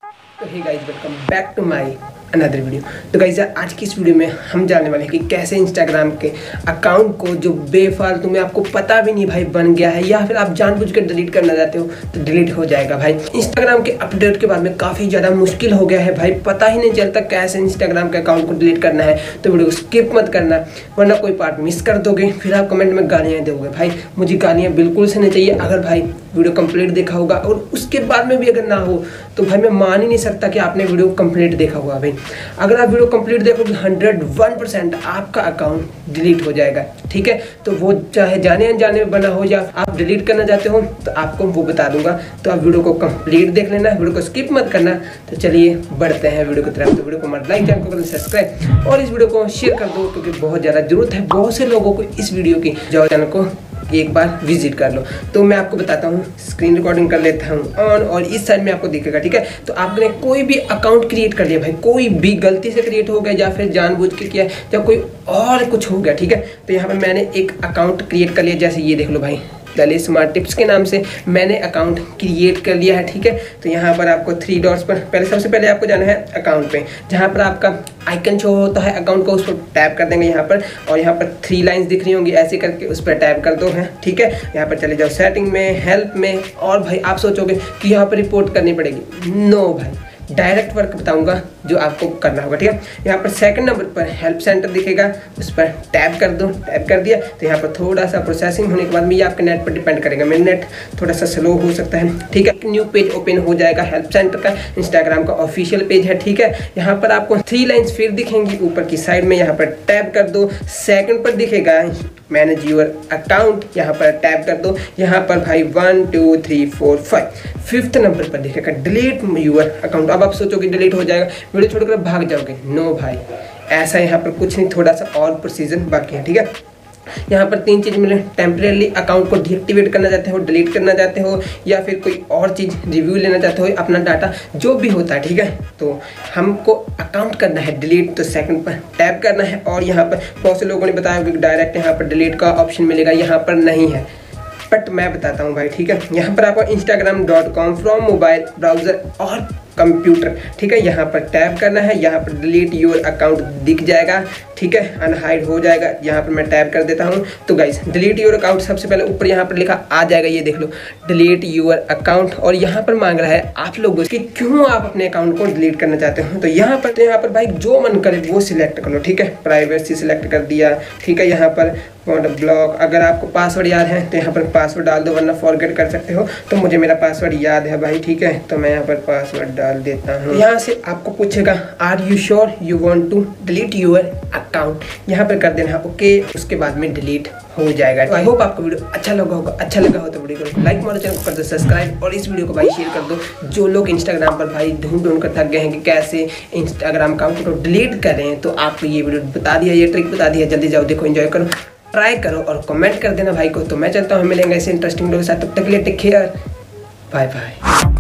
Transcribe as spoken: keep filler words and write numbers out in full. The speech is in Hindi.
तो hey guys, welcome back to my another video. तो गाइस आज की इस वीडियो में हम जानने वाले हैं कि कैसे इंस्टाग्राम के अकाउंट को जो बेफालतू में आपको पता भी नहीं भाई बन गया है या फिर आप जानबूझकर डिलीट करना चाहते हो तो डिलीट हो जाएगा भाई। इंस्टाग्राम के अपडेट के बाद में काफ़ी ज़्यादा मुश्किल हो गया है भाई, पता ही नहीं चलता कैसे इंस्टाग्राम के अकाउंट को डिलीट करना है। तो वीडियो को स्किप मत करना वरना कोई पार्ट मिस कर दोगे, फिर आप कमेंट में गालियाँ दोगे। भाई मुझे गालियाँ बिल्कुल से नहीं चाहिए। अगर भाई वीडियो कंप्लीट देखा होगा और उसके बाद में भी अगर ना हो तो भाई मैं मान ही नहीं सकता कि आपने वीडियो कंप्लीट देखा होगा। भाई अगर आप वीडियो कंप्लीट देखोगे हंड्रेड वन परसेंट आपका अकाउंट डिलीट हो जाएगा, ठीक है। तो वो चाहे जाने अनजाने में बना हो या आप डिलीट करना चाहते हो तो आपको वो बता दूंगा। तो आप वीडियो को कंप्लीट देख लेना, वीडियो को स्किप मत करना। तो चलिए बढ़ते हैं वीडियो की तरफ। तो वीडियो को मत लाइक, चैनल को कर सब्सक्राइब और इस वीडियो को शेयर कर दो क्योंकि बहुत ज़्यादा जरूरत है बहुत से लोगों को इस वीडियो की। जाओ चैनल को एक बार विजिट कर लो। तो मैं आपको बताता हूँ, स्क्रीन रिकॉर्डिंग कर लेता हूँ ऑन और इस साइड में आपको दिखेगा, ठीक है। तो आपने कोई भी अकाउंट क्रिएट कर लिया भाई, कोई भी गलती से क्रिएट हो गया या फिर जानबूझ के किया या कोई और कुछ हो गया, ठीक है। तो यहाँ पे मैंने एक अकाउंट क्रिएट कर लिया, जैसे ये देख लो भाई, ललित स्मार्ट टिप्स के नाम से मैंने अकाउंट क्रिएट कर लिया है, ठीक है। तो यहाँ पर आपको थ्री डॉट्स पर पहले सबसे पहले आपको जाना है अकाउंट पे, जहाँ पर आपका आइकन शो होता है अकाउंट को, उस पर टैप कर देंगे यहाँ पर। और यहाँ पर थ्री लाइंस दिख रही होंगी, ऐसे करके उस पर टैप कर दो है, ठीक है। यहाँ पर चले जाओ सेटिंग में, हेल्प में। और भाई आप सोचोगे कि यहाँ पर रिपोर्ट करनी पड़ेगी, नो भाई, डायरेक्ट वर्क बताऊंगा जो आपको करना होगा, ठीक है। यहाँ पर सेकंड नंबर पर हेल्प सेंटर दिखेगा, उस पर टैप कर दो। टैप कर दिया तो यहाँ पर थोड़ा सा प्रोसेसिंग होने के बाद में ये आपके नेट पर डिपेंड करेगा, मेरा नेट थोड़ा सा स्लो हो सकता है, ठीक है। न्यू पेज ओपन हो जाएगा हेल्प सेंटर का, इंस्टाग्राम का ऑफिशियल पेज है, ठीक है। यहाँ पर आपको थ्री लाइन्स फिर दिखेंगी ऊपर की साइड में, यहाँ पर टैप कर दो। सेकंड पर दिखेगा मैनेज यूर अकाउंट, यहाँ पर टैप कर दो। यहाँ पर भाई one two three four five fifth number पर दिखेगा डिलीट यूर अकाउंट। अब आप सोचोगे डिलीट हो जाएगा, वीडियो छोड़कर भाग जाओगे, नो भाई, ऐसा यहाँ पर कुछ नहीं, थोड़ा सा और प्रोसीजर बाकी है, ठीक है। यहाँ पर तीन चीज़ मिले, टेम्परेली अकाउंट को डीएक्टिवेट करना चाहते हो, डिलीट करना चाहते हो या फिर कोई और चीज़ रिव्यू लेना चाहते हो, अपना डाटा जो भी होता है, ठीक है। तो हमको अकाउंट करना है डिलीट, तो सेकंड पर टैप करना है। और यहाँ पर बहुत से लोगों ने बताया कि डायरेक्ट यहाँ पर डिलीट का ऑप्शन मिलेगा, यहाँ पर नहीं है, बट मैं बताता हूँ भाई, ठीक है। यहाँ पर आपको Instagram dot com from mobile browser और कंप्यूटर, ठीक है, यहाँ पर टैप करना है। यहाँ पर डिलीट योर अकाउंट दिख जाएगा, ठीक है, अनहाइड हो जाएगा। यहाँ पर मैं टैप कर देता हूँ। तो गाइस डिलीट योर अकाउंट सबसे पहले ऊपर यहाँ पर लिखा आ जाएगा, ये देख लो, डिलीट योर अकाउंट। और यहाँ पर मांग रहा है आप लोगों कि क्यों आप अपने अकाउंट को डिलीट करना चाहते हो। तो यहाँ पर तो यहाँ पर भाई जो मन करे वो सिलेक्ट कर लो, ठीक है। प्राइवेसी सिलेक्ट कर दिया, ठीक है। यहाँ पर ब्लॉक, अगर आपको पासवर्ड याद है तो यहाँ पर पासवर्ड डाल दो वरना फॉरगेट कर सकते हो। तो मुझे मेरा पासवर्ड याद है भाई, ठीक है, तो मैं यहाँ पर पासवर्ड डाल देता हूँ। यहाँ से आपको पूछेगा are you sure you want to delete your account, यहाँ पर कर देना ओके, उसके बाद में डिलीट हो जाएगा। आई होप आपको वीडियो अच्छा लगा होगा, अच्छा लगा हो तो वीडियो को लाइक मारो, चैनल को कर दो सब्सक्राइब और इस वीडियो को भाई शेयर कर दो। जो लोग इंस्टाग्राम पर भाई ढूंढ ढूंढ कर थक गए हैं कि कैसे इंस्टाग्राम अकाउंट को डिलीट करें, तो आपको ये वीडियो बता दिया, ये ट्रिक बता दिया। जल्दी जाओ देखो, एंजॉय करो, ट्राई करो और कमेंट कर देना भाई को। तो मैं चलता हूँ, मिलेंगे ऐसे इंटरेस्टिंग वीडियो के साथ, तब तक के लिए टेक केयर, बाय बाय।